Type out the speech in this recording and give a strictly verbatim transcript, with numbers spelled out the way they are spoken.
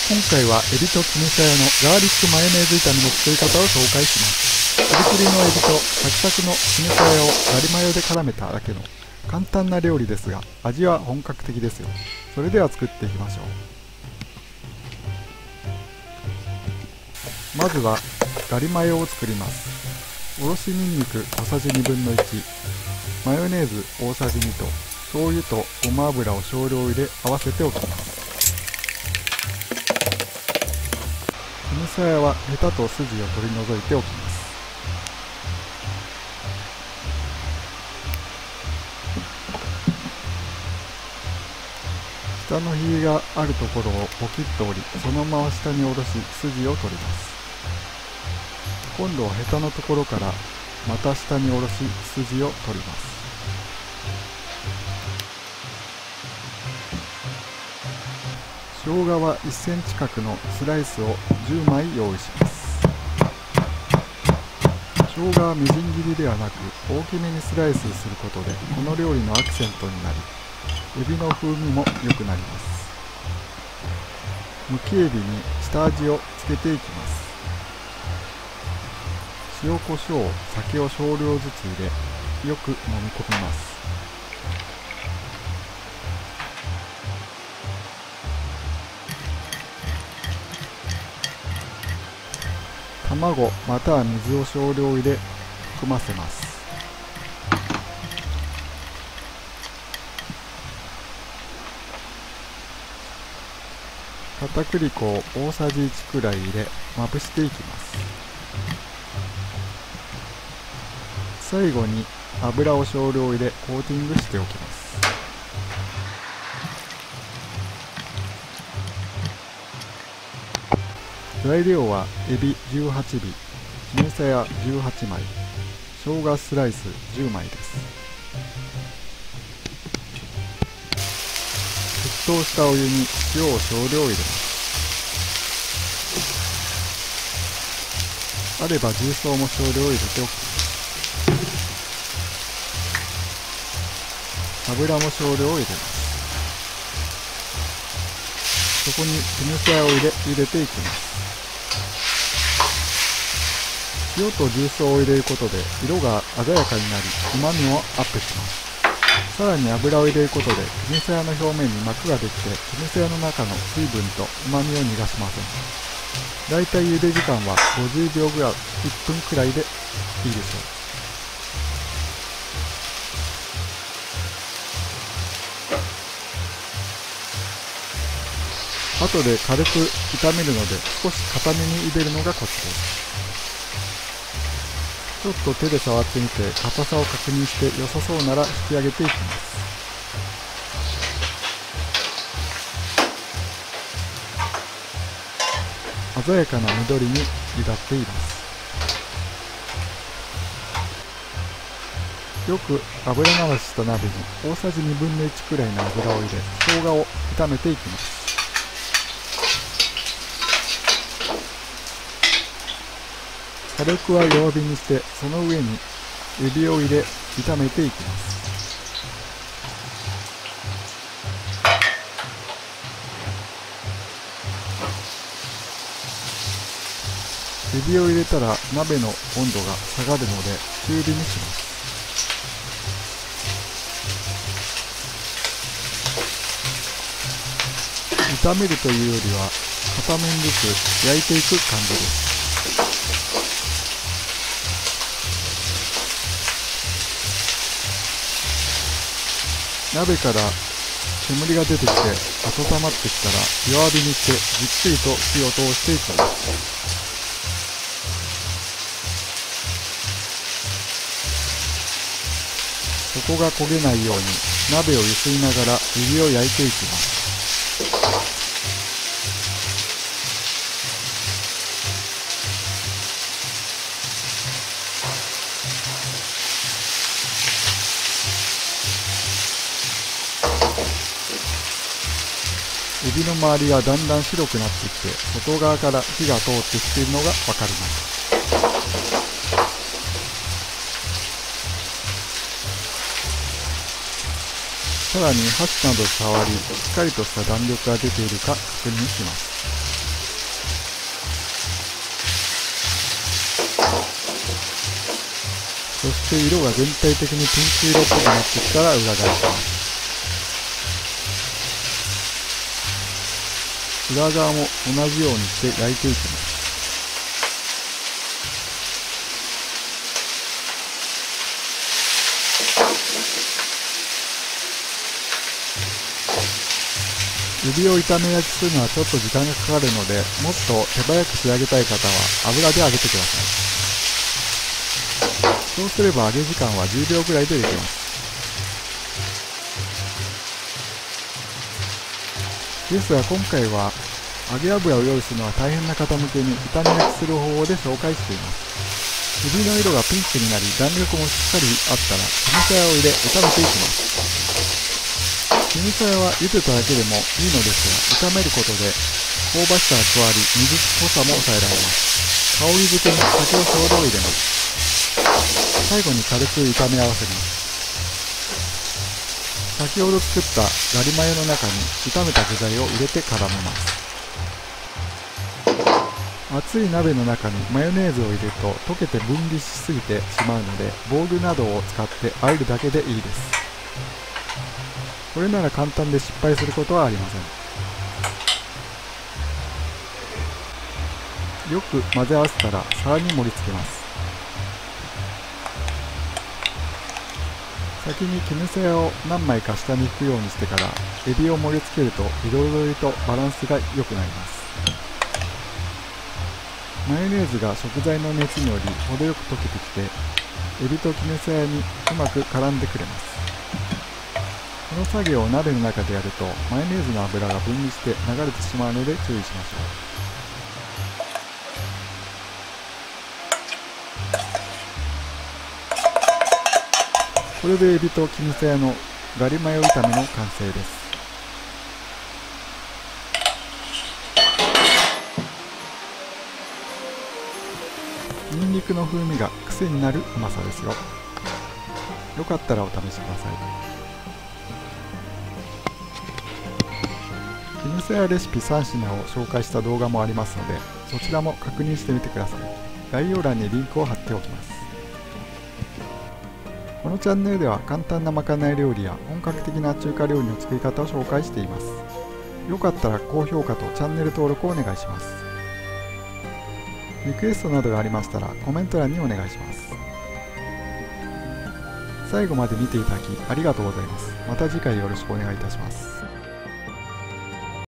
今回はエビとキヌサヤのガーリックマヨネーズ炒めの作り方を紹介します。プリプリのエビとサクサクのキヌサヤをガリマヨで絡めただけの簡単な料理ですが、味は本格的ですよ。それでは作っていきましょう。まずはガリマヨを作ります。おろしにんにく小さじにぶんのいち、マヨネーズ大さじにと醤油とごま油を少量入れ合わせておきます。キヌサヤはヘタと筋を取り除いておきます。下のひげがあるところをポキッと折り、そのまま下に下ろし筋を取ります。今度はヘタのところからまた下に下ろし筋を取ります。生姜はいっセンチ角のスライスをじゅうまい用意します。生姜はみじん切りではなく大きめにスライスすることでこの料理のアクセントになり、エビの風味も良くなります。むきエビに下味をつけていきます。塩コショウ、酒を少量ずつ入れ、よく揉み込みます。卵または水を少量入れ含ませます。片栗粉を大さじいちくらい入れまぶしていきます。最後に油を少量入れコーティングしておきます。材料はエビじゅうはちび、キヌサヤじゅうはちまい、生姜スライスじゅうまいです。沸騰したお湯に塩を少量入れます。あれば重曹も少量入れておきます。油も少量入れます。そこにキヌサヤを入れ入れていきます。塩と重曹を入れることで色が鮮やかになり、うまみもアップします。さらに油を入れることでキヌサヤの表面に膜ができて、キヌサヤの中の水分とうまみを逃がしません。だいたい茹で時間はごじゅうびょうぐらい、いっぷんくらいでいいでしょう。後で軽く炒めるので少し固めに茹でるのがコツです。ちょっと手で触ってみて硬さを確認して良さそうなら引き上げていきます。鮮やかな緑にゆだっています。よく油流しした鍋に大さじにぶんのいちくらいの油を入れ、生姜を炒めていきます。火力は弱火にして、その上にエビを入れ炒めていきます。エビを入れたら鍋の温度が下がるので中火にします。炒めるというよりは片面ずつ焼いていく感じです。鍋から煙が出てきて温まってきたら弱火にしてじっくりと火を通していきます。底が焦げないように鍋をゆすいながらエビを焼いていきます。エビの周りがだんだん白くなってきて、外側から火が通ってきているのがわかります。さらに箸などで触り、しっかりとした弾力が出ているか確認します。 そして色が全体的にピンク色っぽくなってきたら裏返します。裏側も同じようにして焼いていきます。エビを炒め焼きするのはちょっと時間がかかるので、もっと手早く仕上げたい方は油で揚げてください。そうすれば揚げ時間はじゅうびょうぐらいでできます。ですが今回は揚げ油を用意するのは大変な方向けに炒め焼きする方法で紹介しています。エビの色がピンクになり弾力もしっかりあったらキムチャヤを入れ炒めていきます。キムチャヤは茹でただけでもいいのですが、炒めることで香ばしさが加わり水っぽさも抑えられます。香り付けに酒を少量入れます。最後に軽く炒め合わせます。先ほど作ったガリマヨの中に炒めた具材を入れて絡めます。熱い鍋の中にマヨネーズを入れると溶けて分離しすぎてしまうので、ボウルなどを使って和えるだけでいいです。これなら簡単で失敗することはありません。よく混ぜ合わせたら皿に盛り付けます。先にキムチャヤを何枚か下に引くようにしてからエビを盛り付けると彩りとバランスが良くなります。マヨネーズが食材の熱により程よく溶けてきて、エビとキムチャヤにうまく絡んでくれます。この作業を鍋の中でやるとマヨネーズの油が分離して流れてしまうので注意しましょう。これでエビとキムチャヤのガリマヨ炒めの完成です。ニンニクの風味が癖になるうまさですよ。よかったらお試しください。キムチャヤレシピさん品を紹介した動画もありますので、そちらも確認してみてください。概要欄にリンクを貼っておきます。このチャンネルでは簡単なまかない料理や本格的な中華料理の作り方を紹介しています。よかったら高評価とチャンネル登録をお願いします。リクエストなどがありましたらコメント欄にお願いします。最後まで見ていただきありがとうございます。また次回よろしくお願いいたします。